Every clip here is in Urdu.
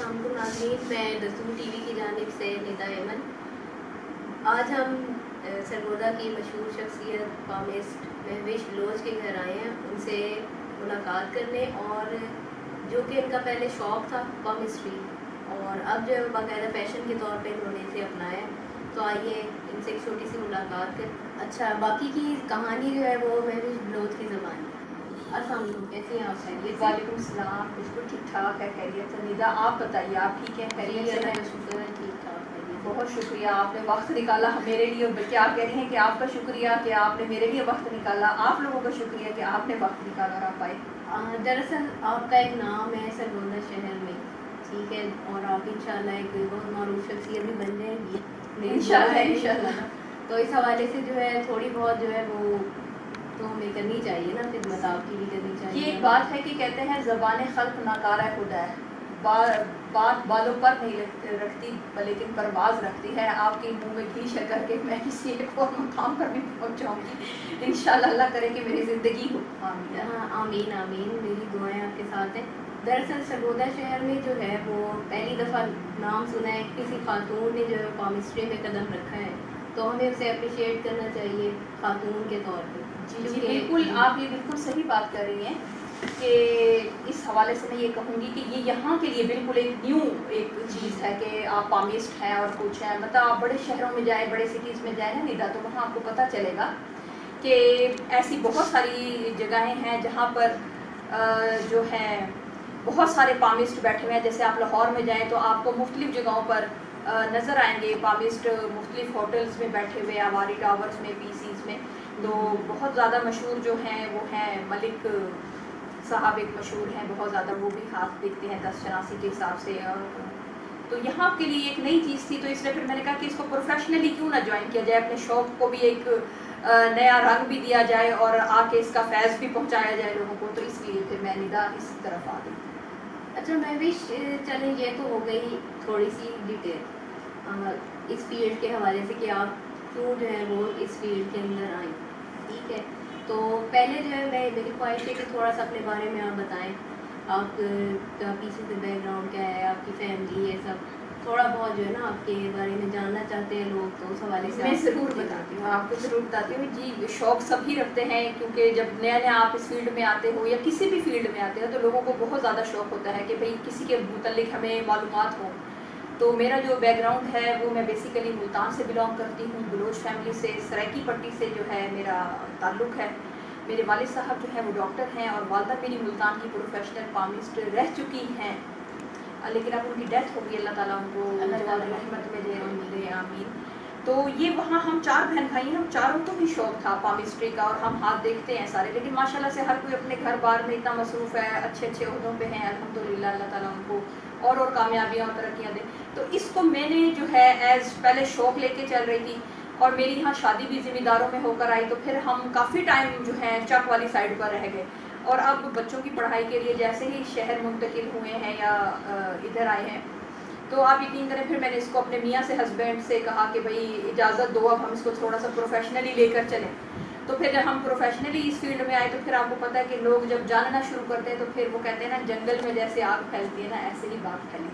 السلام علیکم ناظرین، میں دستور ٹی وی کی جانب سے ندا ایمن۔ آج ہم سرگودا کی مشہور شخصیت پامسٹ مہوش بلوچ کے گھر آئے ہیں ان سے ملاقات کرنے، اور جو کہ ان کا پہلے شوق تھا پامسٹری، اور اب جو ہے باقاعدہ فیشن کے طور پہ انہوں نے اسے اپنایا۔ تو آئیے ان سے ایک چھوٹی سی ملاقات کر۔ اچھا، باقی کی کہانی جو ہے وہ مہوش بلوچ کی زبان ہے۔ السلام علیکم، کیسی ہیں آپ؟ خیریت؟ وعلیکم السلام، بالکل ٹھیک ٹھاک ہے، خیریت سے۔ ندا آپ بتائیے، آپ ٹھیک ہیں؟ خیریت سے؟ شکر ہے، ٹھیک ٹھاک۔ بہت شکریہ، آپ نے وقت نکالا میرے لیے۔ کیا کہہ رہی ہیں کہ آپ کا شکریہ کہ آپ نے میرے لیے وقت نکالا، آپ لوگوں کا شکریہ کہ آپ نے وقت نکالا اور آپ آئے۔ دراصل آپ کا ایک نام ہے سرگودا شہر میں، ٹھیک ہے، اور آپ انشاءاللہ ایک بہت معروف شخصیت بھی بن جائیں گی انشاءاللہ۔ تو اس حوالے سے جو ہے تھوڑی بہت جو ہے وہ تو ہمیں کرنی چاہیے نا، خدمت آپ کی بھی کرنی چاہیے۔ یہ ایک بات ہے کہ کہتے ہیں زبان خلق ناکارہ خدا ہے، بات بالوں پر نہیں رکھتی لیکن پرواز رکھتی ہے۔ آپ کے منہ میں گھی شکر کے میں کسی ایک اور مقام پر بھی پہنچ جاؤں گی انشاءاللہ، اللہ کرے کہ میری زندگی ہو۔ آمین آمین، میری دعائیں آپ کے ساتھ ہیں۔ دراصل سرگودا شہر میں جو ہے وہ پہلی دفعہ نام سنا ہے کسی خاتون نے جو ہے پامسٹری میں قدم رکھا ہے، تو ہمیں اسے اپریشیٹ کرنا چاہیے خاتون کے طور پہ۔ جی بالکل، آپ یہ بالکل صحیح بات کر رہی ہیں کہ اس حوالے سے میں یہ کہوں گی کہ یہ یہاں کے لیے بالکل ایک نیو ایک چیز ہے کہ آپ پامسٹ ہیں اور کچھ ہیں۔ مطلب آپ بڑے شہروں میں جائیں، بڑے سٹیز میں جائیں نا ندا، تو وہاں آپ کو پتہ چلے گا کہ ایسی بہت ساری جگہیں ہیں جہاں پر جو ہے بہت سارے پامسٹ بیٹھے ہوئے ہیں۔ جیسے آپ لاہور میں جائیں تو آپ کو مختلف جگہوں پر نظر آئیں گے پامسٹ، مختلف ہوٹلز میں بیٹھے ہوئے، آواری ٹاورز میں، پی سیز میں۔ تو بہت زیادہ مشہور جو ہیں وہ ہیں ملک صاحب، ایک مشہور ہیں بہت زیادہ، وہ بھی ہاتھ دیکھتے ہیں 10 شناسی کے حساب سے۔ اور تو یہاں کے لیے ایک نئی چیز تھی، تو اس لیے پھر میں نے کہا کہ اس کو پروفیشنلی کیوں نہ جوائن کیا جائے، اپنے شوق کو بھی ایک نیا رنگ بھی دیا جائے اور آ کے اس کا فیض بھی پہنچایا جائے لوگوں کو۔ تو اس لیے پھر میں ندا اس طرف آ گئی۔ اچھا مہوش، چلیں یہ تو ہو گئی تھوڑی سی ڈیٹیل اس فیلڈ کے حوالے سے کہ آپ کیوں جو ہے وہ اس فیلڈ کے اندر آئیں، ٹھیک ہے۔ تو پہلے جو ہے میری خواہش ہے کہ تھوڑا سا اپنے بارے میں آپ بتائیں، آپ کا پیچھے سے بیک گراؤنڈ کیا ہے، آپ کی فیملی، یہ سب تھوڑا بہت جو ہے نا آپ کے بارے میں جاننا چاہتے ہیں لوگ، تو اس حوالے سے میں ضرور بتاتی ہوں، آپ کو ضرور بتاتی ہوں۔ جی شوق سبھی رکھتے ہیں، کیونکہ جب نیا نیا آپ اس فیلڈ میں آتے ہو یا کسی بھی فیلڈ میں آتے ہو تو لوگوں کو بہت زیادہ شوق ہوتا ہے کہ بھئی کسی کے متعلق ہمیں معلومات ہوں۔ تو میرا جو بیک گراؤنڈ ہے وہ میں بیسیکلی ملتان سے بلانگ کرتی ہوں، بلوچ فیملی سے، سرائکی پٹی سے جو ہے میرا تعلق ہے۔ میرے والد صاحب جو ہیں وہ ڈاکٹر ہیں اور والدہ میری ملتان کی پروفیشنل پامسٹ رہ چکی ہیں، لیکن اب ان کی ڈیتھ ہو گئی، اللہ تعالیٰ ان کو رحمت میں دے، آمین۔ تو یہ وہاں ہم 4 بہن بھائی ہیں، ہم چاروں کو بھی شوق تھا پامسٹری کا، اور ہم ہاتھ دیکھتے ہیں سارے، لیکن ماشاءاللہ سے ہر کوئی اپنے گھر بار میں اتنا مصروف ہے، اچھے اچھے عہدوں پہ ہیں الحمدللہ، اللہ تعالیٰ ان کو اور کامیابیاں اور ترقیاں دیں۔ تو اس کو میں نے جو ہے ایز پہلے شوق لے کے چل رہی تھی، اور میری یہاں شادی بھی ذمہ داروں میں ہو کر آئی، تو پھر ہم کافی ٹائم جو ہے چک والی سائڈ پر رہ گئے، اور اب بچوں کی پڑھائی کے لیے جیسے ہی شہر منتقل ہوئے ہیں یا ادھر آئے ہیں، تو آپ یقین کریں پھر میں نے اس کو اپنے میاں سے، ہسبینڈ سے کہا کہ بھئی اجازت دو، اب ہم اس کو تھوڑا سا پروفیشنلی لے کر چلیں۔ تو پھر جب ہم پروفیشنلی اس فیلڈ میں آئے تو پھر آپ کو پتہ ہے کہ لوگ جب جاننا شروع کرتے ہیں تو پھر وہ کہتے ہیں نا جنگل میں جیسے آگ پھیلتی ہے نا، ایسے ہی بات پھیلی۔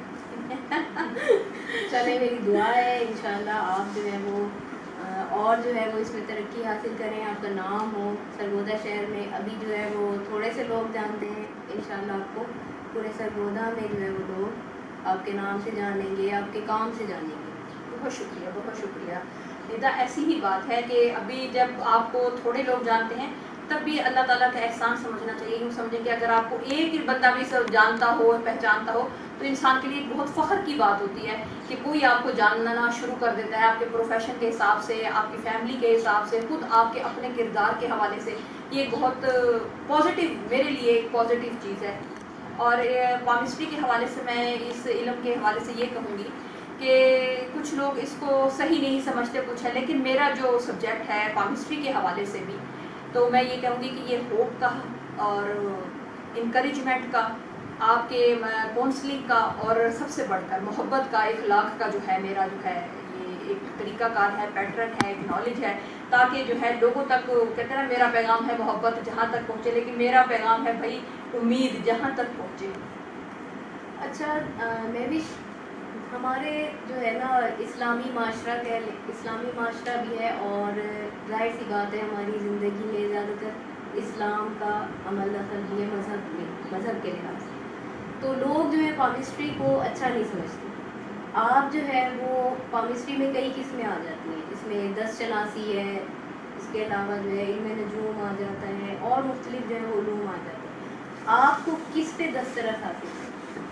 چلے میری دعا ہے انشاءاللہ آپ جو ہے وہ اور جو ہے وہ اس میں ترقی حاصل کریں، آپ کا نام ہو سرگودا شہر میں۔ ابھی جو ہے وہ تھوڑے سے لوگ جانتے ہیں، انشاءاللہ آپ کو پورے سرگودا میں جو ہے وہ لوگ آپ کے نام سے جانیں گے، آپ کے کام سے جانیں گے۔ بہت شکریہ، بہت شکریہ ندا۔ ایسی ہی بات ہے کہ ابھی جب آپ کو تھوڑے لوگ جانتے ہیں تب بھی اللہ تعالیٰ کا احسان سمجھنا چاہیے۔ یوں سمجھیں کہ اگر آپ کو ایک بندہ بھی سب جانتا ہو، پہچانتا ہو، تو انسان کے لیے ایک بہت فخر کی بات ہوتی ہے کہ کوئی آپ کو جاننا شروع کر دیتا ہے آپ کے پروفیشن کے حساب سے، آپ کی فیملی کے حساب سے، خود آپ کے اپنے کردار کے حوالے سے۔ یہ بہت پازیٹیو، میرے لیے ایک پازیٹیو چیز ہے۔ اور پامسٹری کے حوالے سے میں اس علم کے حوالے سے یہ کہوں گی کہ کچھ لوگ اس کو صحیح نہیں سمجھتے کچھ ہے، لیکن میرا جو سبجیکٹ ہے پامسٹری کے حوالے سے بھی، تو میں یہ کہوں گی کہ یہ ہوپ کا اور انکریجمنٹ کا، آپ کے کونسلنگ کا، اور سب سے بڑھ کر محبت کا، اخلاق کا جو ہے میرا جو ہے یہ ایک طریقہ کار ہے، پیٹرن ہے، ایک نالج ہے، تاکہ جو ہے لوگوں تک، کہتے ہیں نا میرا پیغام ہے محبت جہاں تک پہنچے، لیکن میرا پیغام ہے بھائی امید جہاں تک پہنچے۔ اچھا میں بھی ہمارے جو ہے نا اسلامی معاشرہ بھی ہے، اور ظاہر سی بات ہے ہماری زندگی میں زیادہ تر اسلام کا عمل دخل بھی ہے مذہب کے لحاظ سے، تو لوگ جو ہے پامسٹری کو اچھا نہیں سمجھتے. آپ جو ہے وہ پامسٹری میں کئی قسمیں آ جاتی ہیں، اس میں 10 شناسی ہے، اس کے علاوہ جو ہے علم نجوم آ جاتا ہے، اور مختلف جو ہے علوم آ جاتے ہیں. آپ کو کس پہ دسترس حاصل ہے؟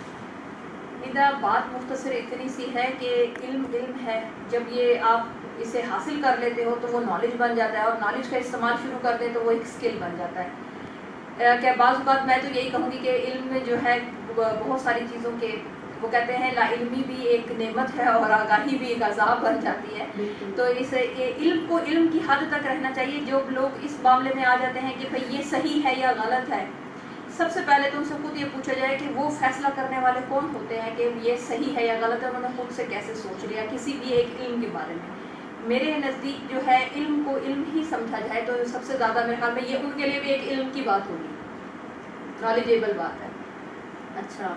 بات مختصر اتنی سی ہے کہ علم ہے، جب یہ آپ اسے حاصل کر لیتے ہو تو وہ نالج بن جاتا ہے، اور نالج کا استعمال شروع کر دیں تو وہ ایک اسکل بن جاتا ہے. کہ بعض اوقات میں تو یہی کہوں گی کہ علم میں جو ہے بہت ساری چیزوں کے، وہ کہتے ہیں لا علمی بھی ایک نعمت ہے اور آگاہی بھی ایک عذاب بن جاتی ہے. تو اس علم کو علم کی حد تک رہنا چاہیے. جو لوگ اس معاملے میں آ جاتے ہیں کہ بھئی یہ صحیح ہے یا غلط ہے، سب سے پہلے تو ان سے خود یہ پوچھا جائے کہ وہ فیصلہ کرنے والے کون ہوتے ہیں کہ یہ صحیح ہے یا غلط ہے، انہوں نے خود سے کیسے سوچ لیا کسی بھی ایک علم کے بارے میں. میرے نزدیک جو ہے علم کو علم ہی سمجھا جائے تو سب سے زیادہ میرے خیال میں یہ ان کے لیے بھی ایک علم کی بات ہوگی، نالجیبل بات ہے. اچھا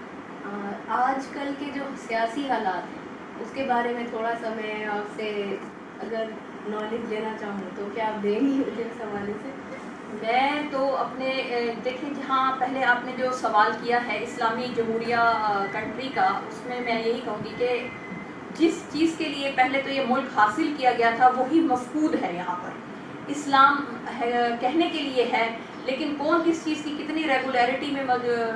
آج کل کے جو سیاسی حالات ہیں اس کے بارے میں تھوڑا سا میں آپ سے اگر نالج لینا چاہوں تو کیا آپ دیں گی مجھے اس حوالے سے؟ میں تو اپنے دیکھیں جہاں پہلے آپ نے جو سوال کیا ہے اسلامی جمہوریہ کنٹری کا، اس میں یہی کہوں گی کہ جس چیز کے لیے پہلے تو یہ ملک حاصل کیا گیا تھا وہی مفقود ہے. یہاں پر اسلام کہنے کے لیے ہے، لیکن کون کس چیز کی کتنی ریگولیرٹی میں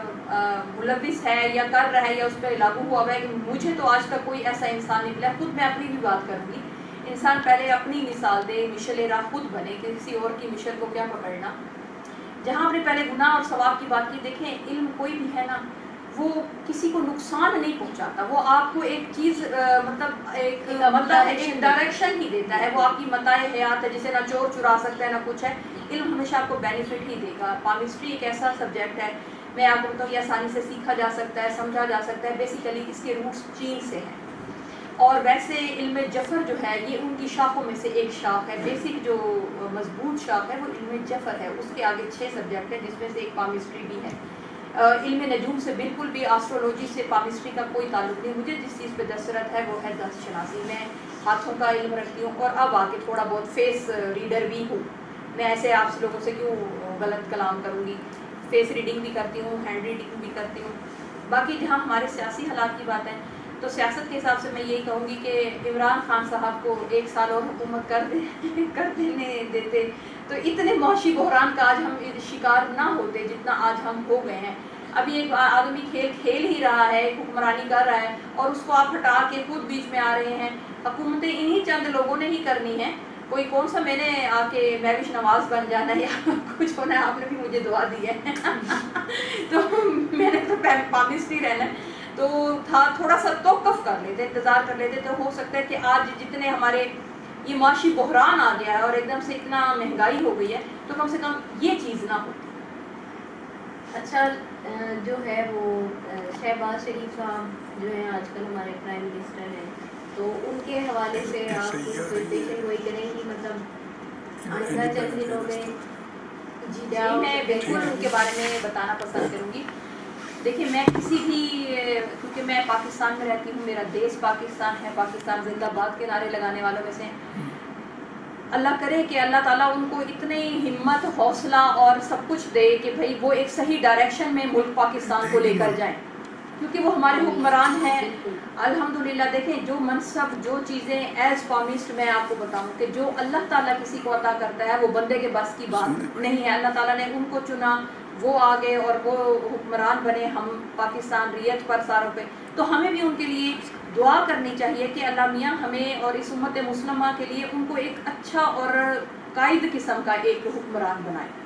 ملوث ہے یا کر رہا ہے یا اس پہ لاگو ہوا ہے، مجھے تو آج تک کوئی ایسا انسان نہیں ملا. خود میں اپنی بھی بات کروں گی، انسان پہلے اپنی مثال دے، مشل راہ خود بنے، کسی اور کی مشل کو کیا پکڑنا. جہاں آپ نے پہلے گناہ اور ثواب کی بات کی، دیکھیں علم کوئی بھی ہے نا وہ کسی کو نقصان نہیں پہنچاتا، وہ آپ کو ایک چیز مطلب ایک ڈائریکشن ہی دیتا ہے. وہ آپ کی متاع حیات ہے جسے نہ چور چرا سکتا ہے نہ کچھ ہے. علم ہمیشہ آپ کو بینیفٹ ہی دے گا. پامسٹری ایک ایسا سبجیکٹ ہے، میں آپ کو بتاؤں یہ آسانی سے سیکھا جا سکتا ہے، سمجھا جا سکتا ہے. بیسیکلی اس کے روٹس چین سے ہیں، اور ویسے علم جفر جو ہے یہ ان کی شاخوں میں سے ایک شاخ ہے. بیسک جو مضبوط شاخ ہے وہ علم جفر ہے. اس کے آگے 6 سبجیکٹ ہیں جس میں سے ایک پامسٹری بھی ہے. علم نجوم سے بالکل بھی آسٹرولوجی سے پامسٹری کا کوئی تعلق نہیں. مجھے جس چیز پہ دسترت ہے وہ ہے دس شناسی. میں ہاتھوں کا علم رکھتی ہوں، اور اب آگے تھوڑا بہت فیس ریڈر بھی ہوں. میں ایسے آپ لوگوں سے کیوں غلط کلام کروں گی، فیس ریڈنگ بھی کرتی ہوں، ہینڈ ریڈنگ بھی کرتی ہوں. باقی جہاں ہمارے سیاسی حالات کی بات ہے تو سیاست کے حساب سے میں یہی کہوں گی کہ عمران خان صاحب کو 1 سال اور حکومت کر دینے دیتے تو اتنے معاشی بحران کا آج ہم شکار نہ ہوتے جتنا آج ہم ہو گئے ہیں. ابھی ایک آدمی کھیل ہی رہا ہے، حکمرانی کر رہا ہے، اور اس کو آپ ہٹا کے خود بیچ میں آ رہے ہیں. حکومتیں انہی چند لوگوں نے ہی کرنی ہے. کوئی کون سا میں نے آ کے مہوش نواز بن جانا یا کچھ ہونا ہے. آپ نے بھی مجھے دعا دی ہے تو میں نے تو پامسٹری رہنا ہے. تو تھوڑا سا توقف کر لیتے، انتظار کر لیتے تو ہو سکتا ہے کہ آج جتنے ہمارے یہ معاشی بحران آ گیا ہے اور ایک دم سے اتنا مہنگائی ہو گئی ہے تو کم سے کم یہ چیز نہ ہوتی. اچھا جو ہے وہ شہباز شریف صاحب جو ہیں آج کل ہمارے پرائم منسٹر ہیں، تو ان کے حوالے سے آپ کوئی پیشن گوئی کریں گی، مطلب آئندہ چند دنوں میں؟ جی میں بالکل ان کے بارے میں بتانا پسند کروں گی. دیکھیں میں کسی بھی، کیونکہ میں پاکستان میں رہتی ہوں، میرا دیش پاکستان ہے، پاکستان زندہ باد کے نعرے لگانے والوں میں سے. اللہ کرے کہ اللہ تعالیٰ ان کو اتنی ہمت، حوصلہ اور سب کچھ دے کہ بھئی وہ ایک صحیح ڈائریکشن میں ملک پاکستان کو لے کر جائیں، کیونکہ وہ ہمارے حکمران ہیں. الحمدللہ دیکھیں جو منصب، جو چیزیں ایز پامسٹ میں آپ کو بتاؤں کہ جو اللہ تعالیٰ کسی کو عطا کرتا ہے وہ بندے کے بس کی بات نہیں ہے. اللہ تعالیٰ نے ان کو چنا، وہ آگے اور وہ حکمران بنے ہم پاکستان ریت پر ساروں پہ. تو ہمیں بھی ان کے لیے دعا کرنی چاہیے کہ اللہ میاں ہمیں اور اس امت مسلمہ کے لیے ان کو ایک اچھا اور قائد قسم کا ایک حکمران بنائے.